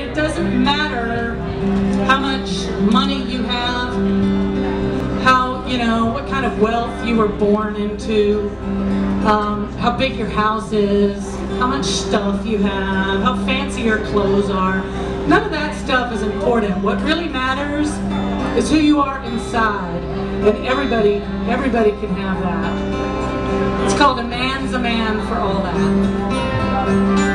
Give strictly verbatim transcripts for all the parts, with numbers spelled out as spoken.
it doesn't matter how much money you have, how, you know, what kind of wealth you were born into, um, how big your house is, how much stuff you have, how fancy your clothes are. None of that stuff is important. What really matters is who you are inside, and everybody, everybody can have that. It's called a man's a man for all that.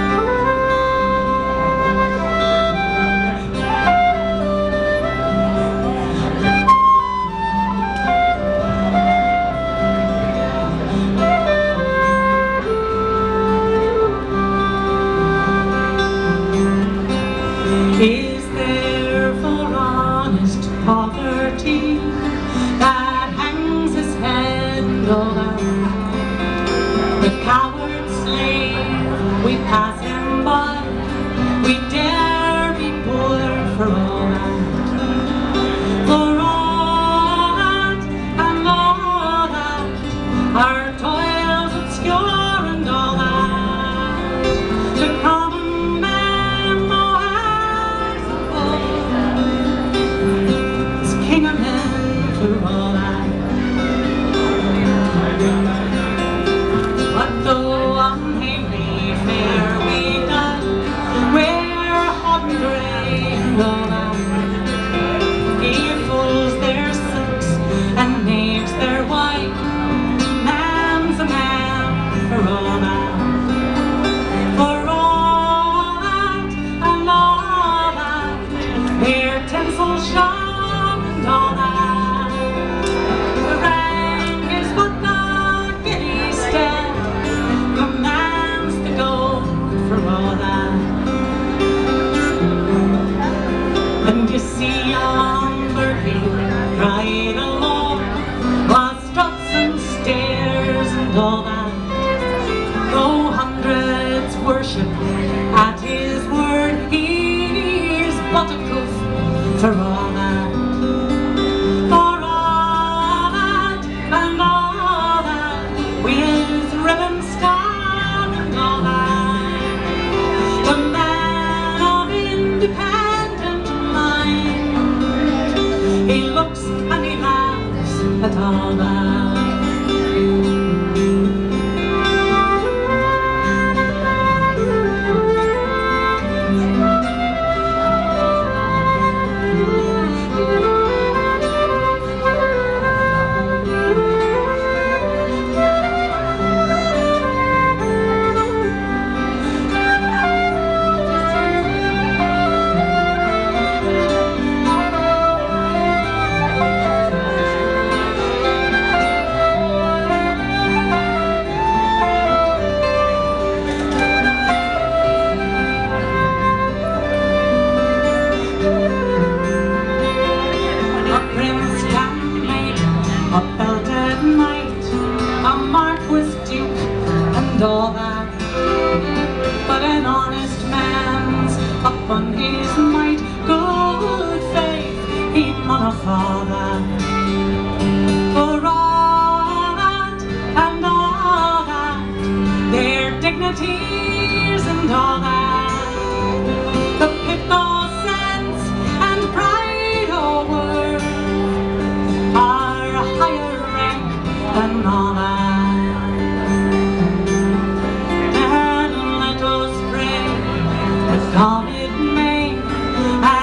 Is there for honest poverty that hangs his head all out? The coward slave, we pass him by, we dare be poor for all that. For all that and all that, our toils obscure and all that, the common man king of men for all that. But though unhappy fair we die, we're hot and grey and all that. He fools their silks and knaves their white. Man's a man for all that. For all that and all that, their tinsel shine. All that. The rank is but the giddy step, commands the gold for all that. And you see young Bertie ride along, while struts and stairs and all that. Though hundreds worship at his word, he's but a goof for all that. At all that. All that, but an honest man's upon his might, good faith, he mauna fa that. For all that and all that, their dignities and all that, the pith o' sense and pride o' worth are a higher rank than all that. God it may,